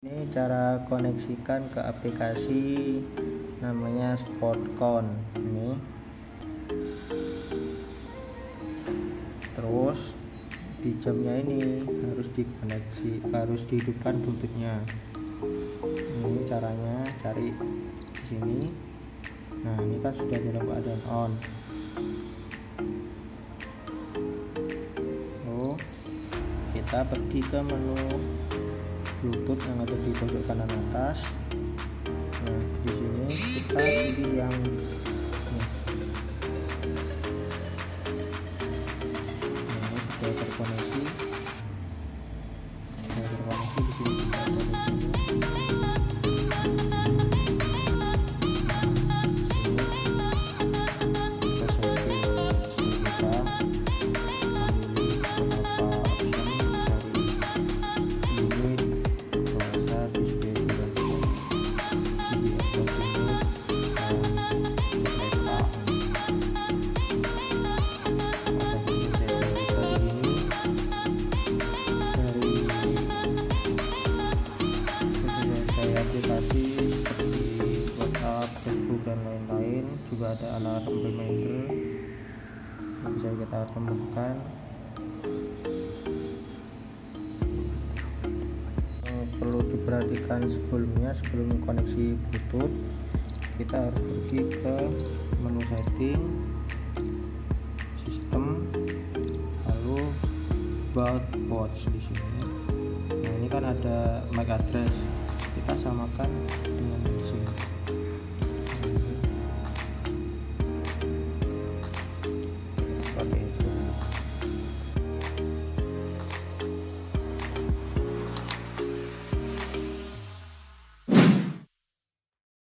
Ini cara koneksikan ke aplikasi namanya Sportcon ini. Terus di jamnya ini harus dihidupkan bluetoothnya. Ini caranya, cari di sini. Nah, ini kan sudah dalam keadaan on. Kita pergi ke menu Bluetooth yang ada di pojok kanan atas. Nah, di sini kita pilih yang ini. Nah, ini sudah terkoneksi. Sudah terkoneksi di sini kita koneksi. Aplikasi seperti WhatsApp, Facebook dan lain-lain, juga ada alarm reminder yang bisa kita temukan. Perlu diperhatikan sebelum koneksi Bluetooth, kita harus pergi ke menu setting, sistem, lalu about watch di sini. Nah, ini kan ada MAC address.